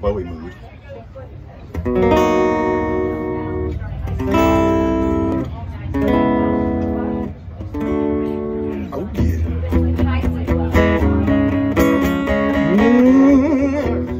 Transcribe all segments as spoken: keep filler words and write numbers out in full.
Bowie mood. Oh yeah. Mm.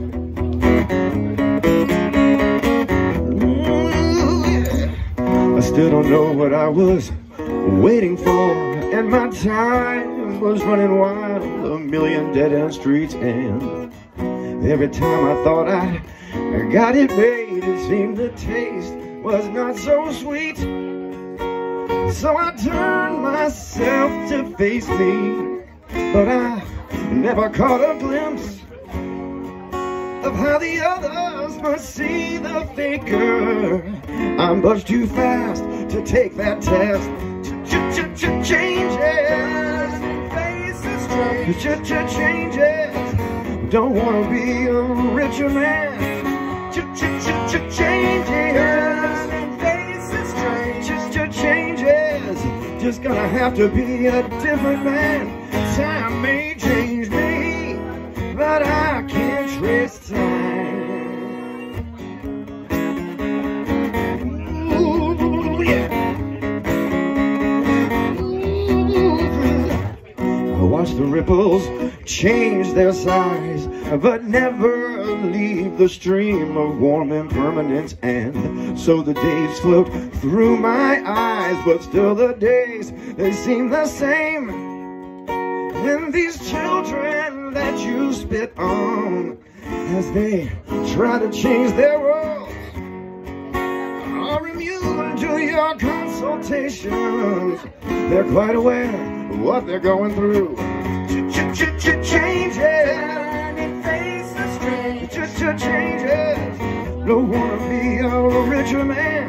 Mm, yeah. I still don't know what I was waiting for, and my time was running wild, a million dead-end streets, and every time I thought I got it made, it seemed the taste was not so sweet. So I turned myself to face me, but I never caught a glimpse of how the others must see the faker. I'm much too fast to take that test. Changes, faces change, changes. Don't wanna be a richer man. Changes, faces changes. Just gonna have to be a different man. Time may change me, but I can't trace time. Ooh, yeah. I watch the ripples change their size, but never leave the stream of warm impermanence. And so the days float through my eyes, but still the days, they seem the same. And these children that you spit on as they try to change their world are immune to your consultations. They're quite aware of what they're going through. Changes, faces changes. Don't wanna be a richer man.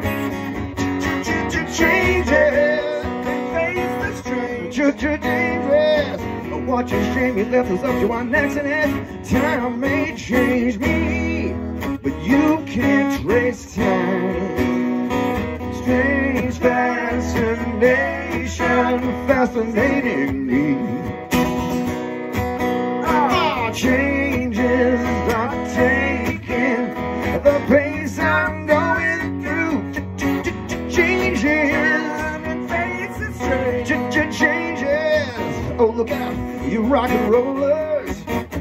Changes, faces changes. What a shame you left us up to our necks, and time may change me, but you can't trace time. Strange fascination fascinating me. Changes are taking the pace I'm going through. Changes, changes. Oh, look out, you rock and rollers.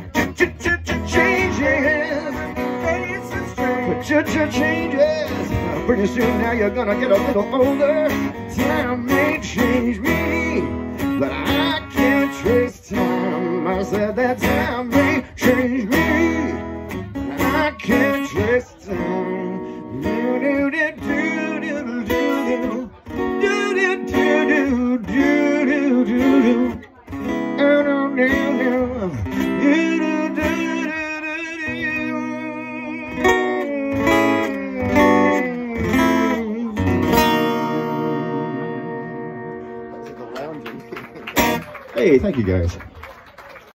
Changes, changes. Pretty soon now you're gonna get a little older. Time may change me, but I can't trace time. I said that time may change me, I can't trace time. Do do do do do do do do do do do do do. Hey, thank you guys.